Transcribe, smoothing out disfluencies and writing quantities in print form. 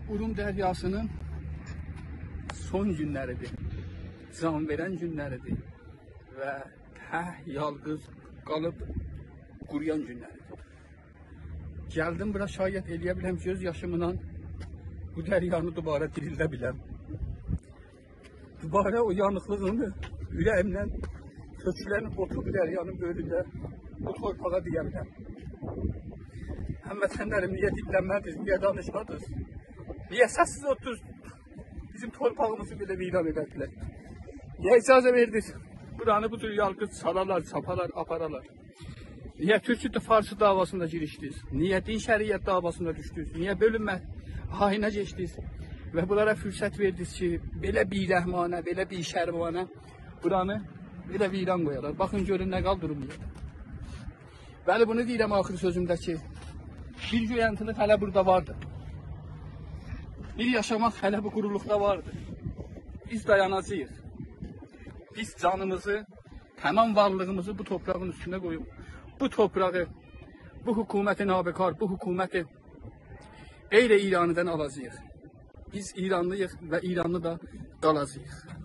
Urum Deryası'nın son günləridir, can verən günləridir və yalqız qalıb quruyan günləridir. Gəldim bura şayət eləyə biləm, göz yaşımla bu dəryanı dubara dirildə biləm. Dubara o yanıqlığını ürəyimlə köklərini otur bu dəryanın böyründə bu torpağa deyə biləm. Həmvətənlərim, niyə dinlənmədiniz, niyə danışmadınız? Niyə səssiz oturdunuz? Bizim torpağımızı belə viran edədilər. Niyə icazə verdiniz? Buranı bu tür yalqız salarlar, sapalar, apararlar. Niyə Türk Farsı davasında girişdiniz? Niyə din şəriət davasında düşdünüz? Niyə bölünmə hainə geçdiniz? Və bunlara fürsət verdiniz ki, belə birəhmanə, belə bir şərmanə buranı belə viran qoyarlar. Baxın, görün nə qaldırılmıyor. Bəli, bunu deyirəm axır sözümdə ki, bir güyəntılıq hələ burada vardır. Bir yaşamaq hələ bu quruluqda vardır. Biz dayanacağıq. Biz canımızı, tamam varlığımızı bu toprağın üstünə qoyub, bu toprağı, bu hökuməti nabekar, bu hökuməti qeyri-İranidən alacağıq. Biz İranlıyıq və İranlı da qalacağıq.